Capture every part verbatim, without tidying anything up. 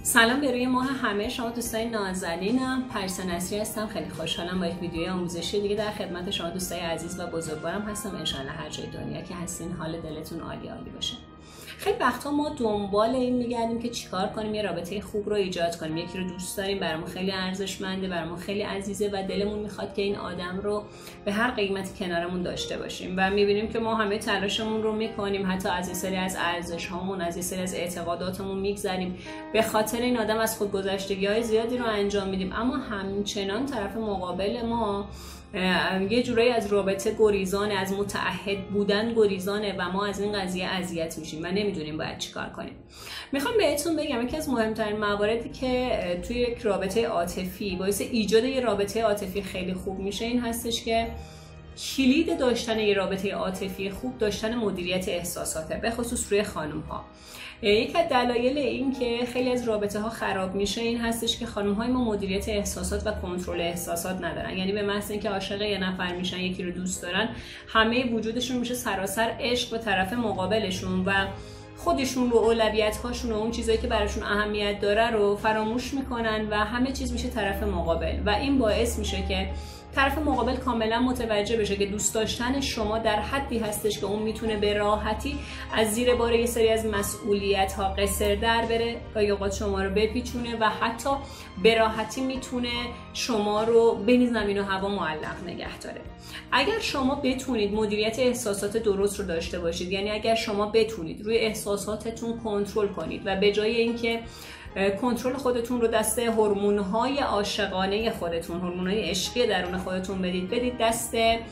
سلام به روی ماه همه شما دوستای نازنینم. پریسا نصری هستم. خیلی خوشحالم با یک ویدیوی آموزشی دیگه در خدمت شما دوستای عزیز و بزرگوارم هستم. ان شاءالله هر جای دنیا که هستین حال دلتون عالی عالی باشه. خیلی وقتا ما دنبال این میگردیم که چیکار کنیم یه رابطه خوب رو ایجاد کنیم. یکی رو دوست داریم، برامون خیلی ارزشمنده، برامون خیلی عزیزه و دلمون میخواد که این آدم رو به هر قیمتی کنارمون داشته باشیم و میبینیم که ما همه تلاشمون رو میکنیم، حتی از این سری از ارزش هامون، از این سری از اعتقاداتمون میگذریم، به خاطر این آدم از خودگذشتگی‌های زیادی رو انجام میدیم، اما همچنان طرف مقابل ما یه جورایی از رابطه گریزانه، از متعهد بودن گریزانه و ما از این قضیه اذیت میشیم و نمیدونیم باید چیکار کنیم. میخوام بهتون بگم یکی از مهمترین مواردی که توی یک رابطه عاطفی باعث ایجاد یه رابطه عاطفی خیلی خوب میشه این هستش که کلید داشتن یه رابطه عاطفی خوب داشتن مدیریت احساساته، به خصوص روی خانم ها. یک از دلایل این که خیلی از رابطه ها خراب میشه این هستش که خانم های ما مدیریت احساسات و کنترل احساسات ندارن. یعنی به محض اینکه عاشق یه نفر میشن، یکی رو دوست دارن، همه وجودشون میشه سراسر عشق به طرف مقابلشون و خودشون رو، اولویت هاشون و اون چیزایی که براشون اهمیت داره رو فراموش میکنن و همه چیز میشه طرف مقابل و این باعث میشه که طرف مقابل کاملا متوجه بشه که دوست داشتن شما در حدی هستش که اون میتونه به راحتی از زیر بار یه سری از مسئولیت ها قصر در بره، گاهی اوقات شما رو بپیچونه و حتی به راحتی میتونه شما رو بین زمین و هوا معلق نگه داره. اگر شما بتونید مدیریت احساسات درست رو داشته باشید، یعنی اگر شما بتونید روی احساساتتون کنترل کنید و به جای اینکه کنترل خودتون رو دست هورمون‌های عاشقانه خودتون، هورمون‌های عشقی درون خودتون بدید، بدید دست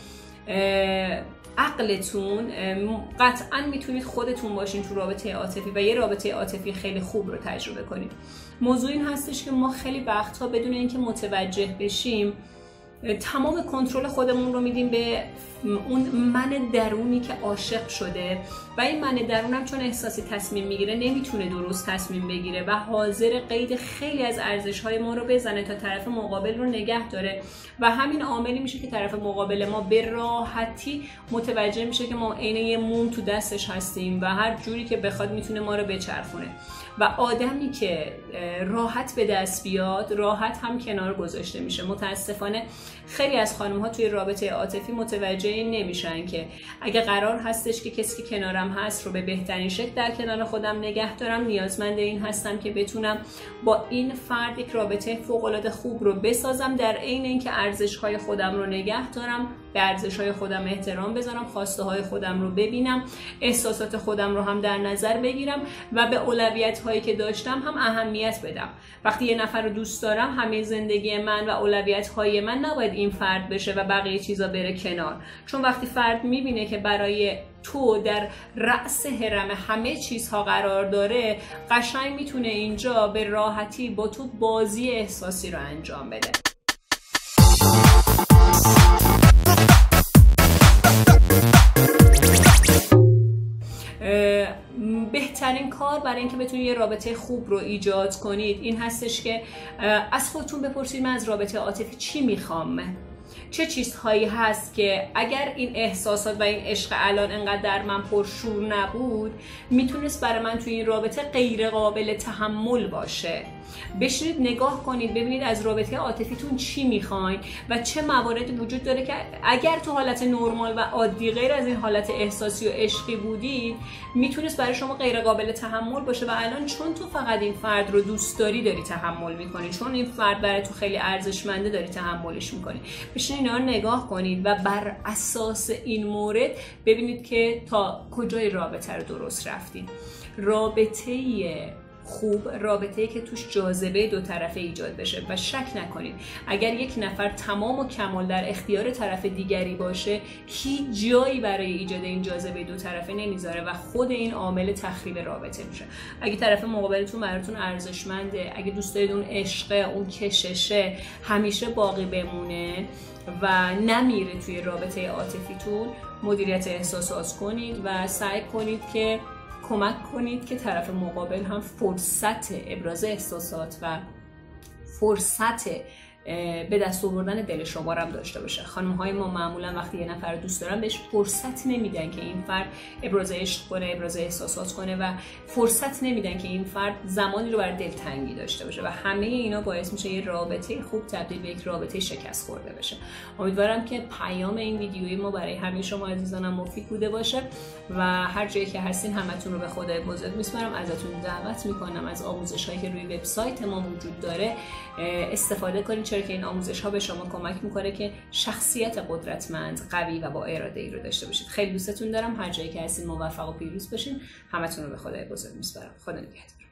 عقلتون، قطعاً میتونید خودتون باشین تو رابطه عاطفی و یه رابطه عاطفی خیلی خوب رو تجربه کنید. موضوع این هستش که ما خیلی وقتها بدون اینکه متوجه بشیم تمام کنترل خودمون رو میدیم به اون من درونی که عاشق شده و این من درونم چون احساسی تصمیم میگیره نمیتونه درست تصمیم بگیره و حاضر قید خیلی از ارزش‌های ما رو بزنه تا طرف مقابل رو نگه داره و همین عاملی میشه که طرف مقابل ما به راحتی متوجه میشه که ما عین یه موم تو دستش هستیم و هر جوری که بخواد میتونه ما رو بچرخونه و آدمی که راحت به دست بیاد راحت هم کنار گذاشته میشه. متاسفانه خیلی از خانم ها توی رابطه عاطفی متوجه نمیشن که اگه قرار هستش که کسی که کنارم هست رو به بهترین شکل در کنار خودم نگه دارم، نیازمند این هستم که بتونم با این فرد یک رابطه فوق‌العاده خوب رو بسازم، در عین اینکه ارزش‌های خودم رو نگه دارم، به ارزش‌های خودم احترام بذارم، خواسته‌های خودم رو ببینم، احساسات خودم رو هم در نظر بگیرم و به اولویت‌هایی که داشتم هم اهمیت بدم. وقتی یه نفر رو دوست دارم، همه زندگی من و اولویت‌های من نباید این فرد بشه و بقیه چیزا بره کنار، چون وقتی فرد می‌بینه که برای تو در رأس هرم همه چیزها قرار داره، قشنگ میتونه اینجا به راحتی با تو بازی احساسی رو انجام بده. بهترین کار برای اینکه بتونید یه رابطه خوب رو ایجاد کنید این هستش که از خودتون بپرسید من از رابطه عاطفی چی میخوام؟ چه چیزهایی هست که اگر این احساسات و این عشق الان انقدر در من پرشور نبود میتونست برای من توی این رابطه غیر قابل تحمل باشه؟ بشینید نگاه کنید ببینید از رابطه عاطفیتون چی میخواین و چه مواردی وجود داره که اگر تو حالت نرمال و عادی غیر از این حالت احساسی و عشقی بودید میتونست برای شما غیر قابل تحمل باشه و الان چون تو فقط این فرد رو دوست داری داری تحمل میکنی، چون این فرد برای تو خیلی ارزشمنده داری تحملش میکنی. بشینید اینا رو نگاه کنید و بر اساس این مورد ببینید که تا کجای رابطه رو درست رفتید. رابطه خوب، رابطه‌ای که توش جاذبه دو طرفه ایجاد بشه و شک نکنید اگر یک نفر تمام و کمال در اختیار طرف دیگری باشه هیچ جایی برای ایجاد این جاذبه دو طرفه نمیذاره و خود این عامل تخریب رابطه میشه. اگه طرف مقابلتون براتون ارزشمنده، اگه دوست دارید اون عشق، اون کششه همیشه باقی بمونه و نمیره توی رابطه عاطفیتون، مدیریت احساسات کنید و سعی کنید که کمک کنید که طرف مقابل هم فرصت ابراز احساسات و فرصت به دست آوردن دل شما هم داشته باشه. خانم های ما معمولا وقتی یه نفر رو دوست دارن بهش فرصت نمیدن که این فرد ابراز عشق کنه، ابراز احساسات کنه و فرصت نمیدن که این فرد زمانی رو برای دلتنگی داشته باشه و همه اینا باعث میشه یه رابطه خوب تبدیل به یک رابطه شکست خورده بشه. امیدوارم که پیام این ویدیوی ما برای همه شما عزیزانم مفید بوده باشه و هر جایی که هستین همتون رو به خدای بزرگ میسپارم. ازتون دعوت میکنم از آموزش هایی که روی وبسایت ما وجود داره استفاده کنید، چرا که این آموزش ها به شما کمک میکنه که شخصیت قدرتمند، قوی و با اراده ای رو داشته باشید. خیلی دوستتون دارم. هر جایی که هستین موفق و پیروز باشین. همتون رو به خدای بزرگ میسپارم. خدا نگهدار.